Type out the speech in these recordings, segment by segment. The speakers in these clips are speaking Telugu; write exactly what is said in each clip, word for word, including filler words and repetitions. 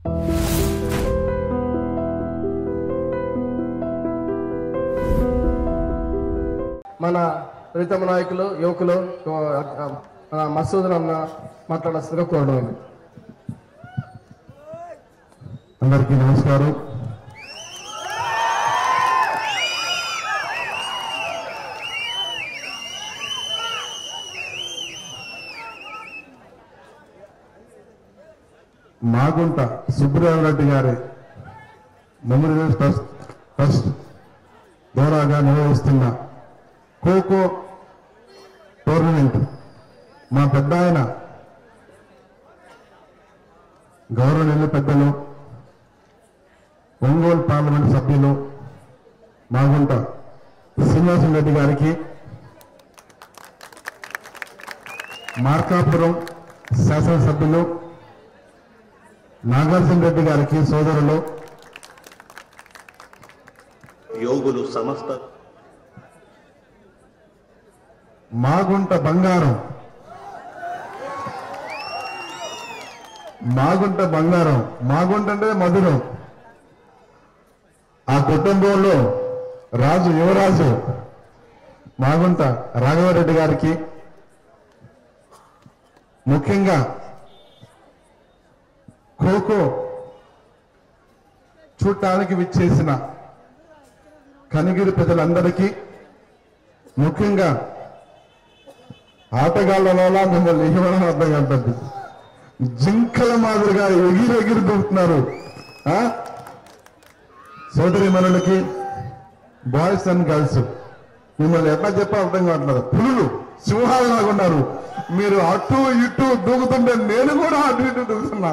మన ప్రీతమ నాయకులు యువకులు మధుసూదన్ అన్న మాట్లాడాల్సిందిగా కోరడం. అందరికీ నమస్కారం. మాగుంట సుబ్బరామి రెడ్డి గారి మెమోరియల్ ట్రస్ట్ ట్రస్ట్ ద్వారాగా నిర్వహిస్తున్న ఖోఖో టోర్నమెంట్ మా పెద్ద ఆయన గౌరవనీయులు పెద్దలు ఒంగోలు పార్లమెంట్ సభ్యులు మాగుంట రెడ్డి గారికి, మార్కాపురం శాసనసభ్యులు నాగార్జున రెడ్డి గారికి సోదరులు, యోగులు సమస్త మాగుంట బంగారం మాగుంట బంగారం మాగుంట అంటే మధురం. ఆ కుటుంబంలో రాజు యువరాజు మాగుంట రాఘవరెడ్డి గారికి, ముఖ్యంగా ఖోఖో చూడటానికి విచ్చేసిన కనిగిరి ప్రజలందరికీ, ముఖ్యంగా ఆటగాళ్లలో మిమ్మల్ని ఇవ్వడం అర్థం కాదు, జింకల మాదిరిగా ఎగిరి ఎగిరి దూకుతున్నారు. సోదరి మనులకి, బాయ్స్ అండ్ గర్ల్స్, మిమ్మల్ని ఎట్లా చెప్పా అర్థం కావట్లేదు. పులులు సింహాలు లాగున్నారు. మీరు అటు ఇటు దూకుతుంటే నేను కూడా అటు ఇటు దూకుతున్నా.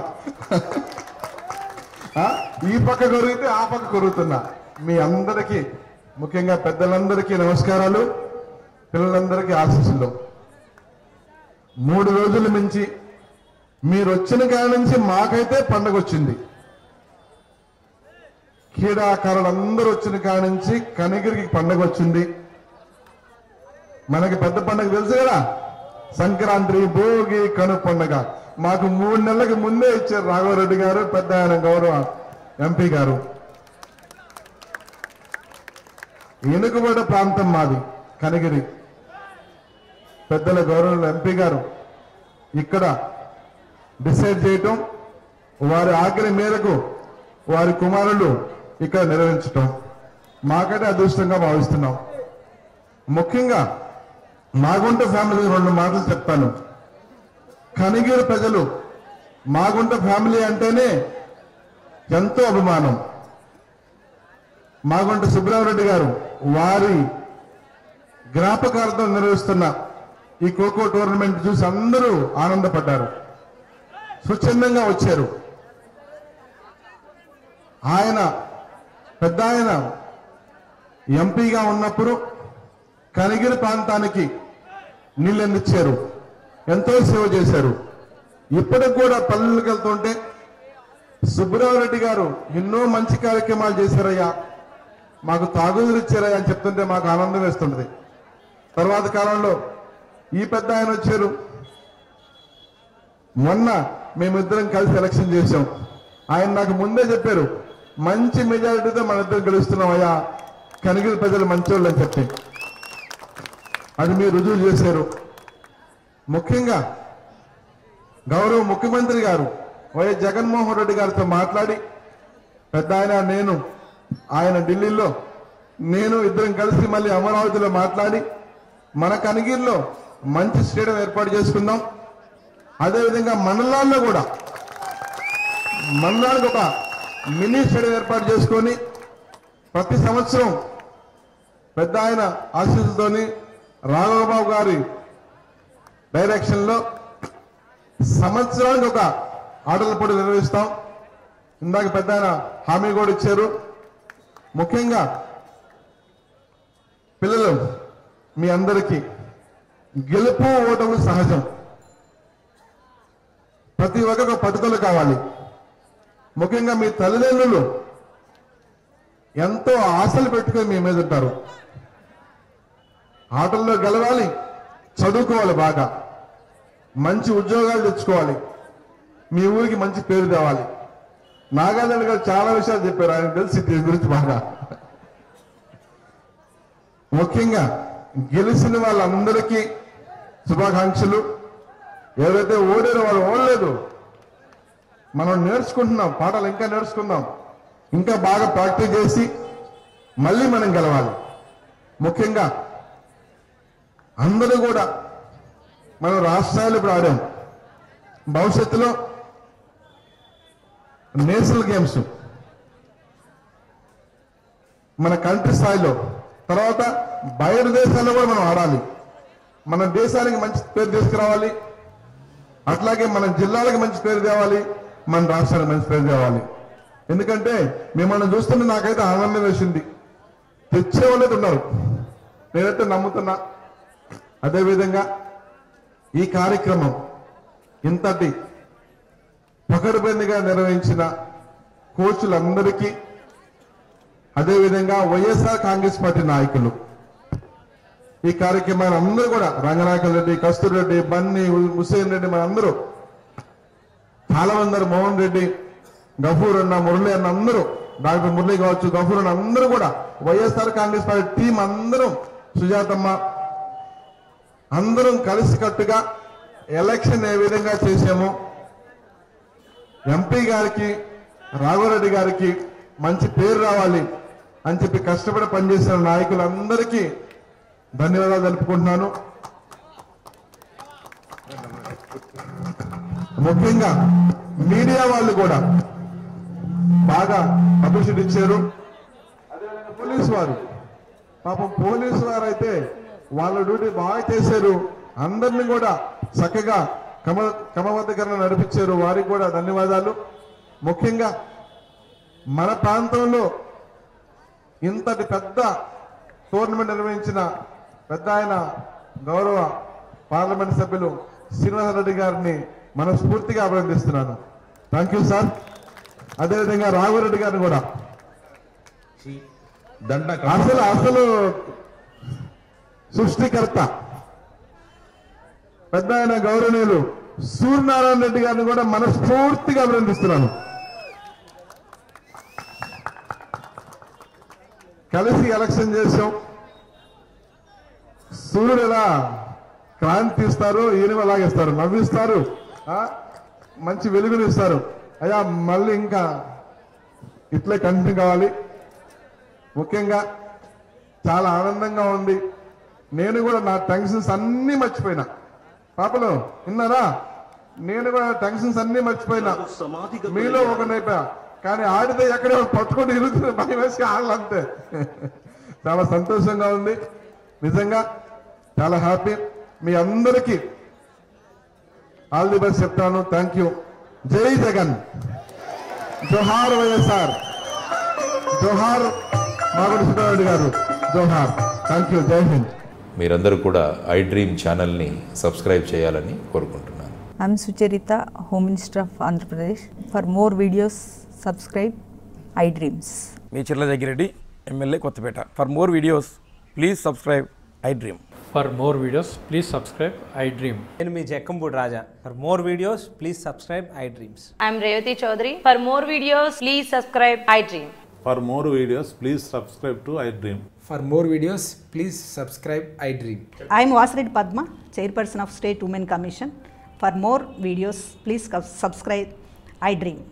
ఈ పక్క కొరిగితే ఆ పక్క కొరుగుతున్నా. మీ అందరికీ, ముఖ్యంగా పెద్దలందరికీ నమస్కారాలు, పిల్లలందరికీ ఆశీస్సులు. మూడు రోజుల మించి మీరు వచ్చిన కాడ నుంచి మాకైతే పండగ వచ్చింది. క్రీడాకారులు అందరూ వచ్చిన కాడ నుంచి కనిగిరికి పండగ వచ్చింది. మనకి పెద్ద పండగ తెలుసు కదా, సంక్రాంతి, భోగి, కను పండగ. మాకు మూడు నెలలకు ముందే ఇచ్చారు రాఘవరెడ్డి గారు, పెద్ద ఆయన గౌరవ ఎంపీ గారు. వెనుకబడ్డ ప్రాంతం మాది కనిగిరి. పెద్దల గౌరవ ఎంపీ గారు ఇక్కడ డిసైడ్ చేయటం, వారి ఆజ్ఞ మేరకు వారి కుమారులు ఇక్కడ నిర్వహించటం మాకైతే అదృష్టంగా భావిస్తున్నాం. ముఖ్యంగా మాగుంట ఫ్యామిలీ రెండు మాటలు చెప్తాను. కనిగిరి ప్రజలు మాగుంట ఫ్యామిలీ అంటేనే ఎంతో అభిమానం. మాగుంట సుబ్బరామి రెడ్డి గారు వారి జ్ఞాపకార్థం నిర్వహిస్తున్న ఈ ఖోఖో టోర్నమెంట్ చూసి అందరూ ఆనందపడ్డారు, స్వచ్ఛందంగా వచ్చారు. ఆయన పెద్ద ఆయన ఎంపీగా ఉన్నప్పుడు కనిగిరి ప్రాంతానికి నీళ్ళందించారు, ఎంతో సేవ చేశారు. ఇప్పటికి కూడా పల్లెలకు వెళ్తుంటే సుబ్బరామిరెడ్డి గారు ఎన్నో మంచి కార్యక్రమాలు చేశారయ్యా, మాకు తాగుదూరు ఇచ్చారయ్యా అని చెప్తుంటే మాకు ఆనందం వేస్తుంటది. తర్వాత కాలంలో ఈ పెద్ద ఆయన వచ్చారు. మొన్న మేమిద్దరం కలిసి ఎలక్షన్ చేశాం. ఆయన నాకు ముందే చెప్పారు, మంచి మెజారిటీతో మన ఇద్దరు గెలుస్తున్నామయ్యా, కనిగిరి ప్రజలు మంచోళ్ళు అని చెప్పి. అది మీరు రుజువు చేశారు. ముఖ్యంగా గౌరవ ముఖ్యమంత్రి గారు వైఎస్ జగన్మోహన్ రెడ్డి గారితో మాట్లాడి, పెద్ద ఆయన నేను ఆయన ఢిల్లీలో నేను ఇద్దరం కలిసి మళ్ళీ అమరావతిలో మాట్లాడి మన కనిగిరిలో మంచి స్టేడియం ఏర్పాటు చేసుకుందాం. అదేవిధంగా మండలాల్లో కూడా మండలానికి ఒక మినీ స్టేడియం ఏర్పాటు చేసుకొని ప్రతి సంవత్సరం పెద్ద ఆయన ఆశీస్సుతోని రాఘవబాబు గారి డైరెక్షన్లో సంవత్సరానికి ఒక ఆటల పోటీ నిర్వహిస్తాం. ఇందాక పెద్ద ఆయన హామీ కూడా ఇచ్చారు. ముఖ్యంగా పిల్లలు మీ అందరికీ గెలుపు ఓటములు సహజం. ప్రతి ఒక్కరికి పట్టుదల కావాలి. ముఖ్యంగా మీ తల్లిదండ్రులు ఎంతో ఆశలు పెట్టుకొని మీ మీద ఉంటారు. ఆటల్లో గెలవాలి, చదువుకోవాలి, బాగా మంచి ఉద్యోగాలు తెచ్చుకోవాలి, మీ ఊరికి మంచి పేరు తేవాలి. నాగార్జున గారు చాలా విషయాలు చెప్పారు, ఆయన తెలిసి దీని గురించి బాగా. ముఖ్యంగా గెలిచిన వాళ్ళందరికీ శుభాకాంక్షలు. ఎవరైతే ఓడారో వాళ్ళు ఓడలేదు, మనం నేర్చుకుంటున్నాం, పాటలు ఇంకా నేర్చుకుందాం, ఇంకా బాగా ప్రాక్టీస్ చేసి మళ్ళీ మనం గెలవాలి. ముఖ్యంగా అందరూ కూడా మనం రాష్ట్రాలు ఇప్పుడు ఆడాం, భవిష్యత్తులో నేషనల్ గేమ్స్ మన కంట్రీ స్థాయిలో, తర్వాత బయట దేశాల్లో కూడా మనం ఆడాలి. మన దేశానికి మంచి పేరు తీసుకురావాలి, అట్లాగే మన జిల్లాలకు మంచి పేరు తేవాలి, మన రాష్ట్రానికి మంచి పేరు తేవాలి. ఎందుకంటే మిమ్మల్ని చూస్తుంటే నాకైతే ఆనందం వేసింది. తెచ్చేవాళ్ళైతే ఉన్నారు, నేనైతే నమ్ముతున్నా. అదేవిధంగా ఈ కార్యక్రమం ఇంతటి పకడ్బందీగా నిర్వహించిన కోచ్లందరికీ, అదేవిధంగా వైఎస్ఆర్ కాంగ్రెస్ పార్టీ నాయకులు, ఈ కార్యక్రమాన్ని అందరూ కూడా రంగనాయకుల రెడ్డి, కస్తూరి రెడ్డి, బన్నీ, హుసేన్ రెడ్డి, మన అందరూ చాలా మంది, మోహన్ రెడ్డి, గఫూర్ అన్న, మురళి అన్న, అందరూ డాక్టర్ మురళి కావచ్చు, గఫూర్ అన్న, అందరూ కూడా వైఎస్ఆర్ కాంగ్రెస్ పార్టీ టీం అందరం, సుజాతమ్మ, అందరం కలిసికట్టుగా ఎలక్షన్ ఏ విధంగా చేసామో, ఎంపీ గారికి రాఘవరెడ్డి గారికి మంచి పేరు రావాలి అని చెప్పి కష్టపడి పనిచేసిన నాయకులందరికీ ధన్యవాదాలు తెలుపుకుంటున్నాను. ముఖ్యంగా మీడియా వాళ్ళు కూడా బాగా పబ్లిసిటీ ఇచ్చారు. అదేవిధంగా పోలీసు వారు, పాపం పోలీసు వారు అయితే వాళ్ళ డ్యూటీ బాగా చేశారు, అందరినీ కూడా చక్కగా క్రమ క్రమబద్ధీకరణ నడిపించారు, వారికి కూడా ధన్యవాదాలు. ముఖ్యంగా మన ప్రాంతంలో ఇంతటి పెద్ద టోర్నమెంట్ నిర్వహించిన పెద్ద ఆయన గౌరవ పార్లమెంట్ సభ్యులు శ్రీనివాసరెడ్డి గారిని మనస్ఫూర్తిగా అభినందిస్తున్నాను. Thank you sir. అదేవిధంగా రాఘవరెడ్డి గారిని కూడా, అసలు అసలు సృష్టికర్త పెద్ద ఆయన గౌరవనీయులు సూర్యనారాయణ రెడ్డి గారిని కూడా మనస్ఫూర్తిగా అభినందిస్తున్నాను. కలిసి ఎలక్షన్ చేసాం. సూర్యుడు ఎలా క్రాంతి ఇస్తారు, ఈయన అలాగేస్తారు, నవ్విస్తారు, మంచి వెలుగులు ఇస్తారు. అయ్యా మళ్ళీ ఇంకా ఇట్లే కంటిన్యూ కావాలి. ముఖ్యంగా చాలా ఆనందంగా ఉంది. నేను కూడా నా టెన్షన్స్ అన్నీ మర్చిపోయినా. పాపలు విన్నారా? నేను కూడా టెన్షన్స్ అన్నీ మర్చిపోయినా, మీలో ఒకనైపోయా. కానీ ఆడితే ఎక్కడే పట్టుకొని ఇరుగుతుంది, భయం వేసి ఆడాలంతే. చాలా సంతోషంగా ఉంది, నిజంగా చాలా హ్యాపీ. మీ అందరికీ ఆల్ ది బెస్ట్ చెప్తాను. Thank you. జై జగన్, జోహార్ వైఎస్ఆర్, జోహార్ మాగుంట సుబ్బారెడ్డి గారు, జోహార్. Thank you. జై హింద్. మీరందరూ కూడా ఐ డ్రీమ్ ఛానల్ని సబ్స్క్రైబ్ చేయాలని కోరుకుంటున్నాను. I'm Sucharita, Home Minister of Andhra Pradesh. For more videos, subscribe iDreams. మీ Chirla Jaggi Reddy, MLA Kothapeta. For more videos, please subscribe iDream. For more videos, please subscribe iDream. నేను మీ జక్కంపూడి రాజా. For more videos, please subscribe iDreams. I'm Revati Chaudhary. For more videos, please subscribe iDream. For more videos, please subscribe to iDream. For more videos, please subscribe iDream. I am Vasireddy Padma, Chairperson of State Women Commission. For more videos, please subscribe iDream.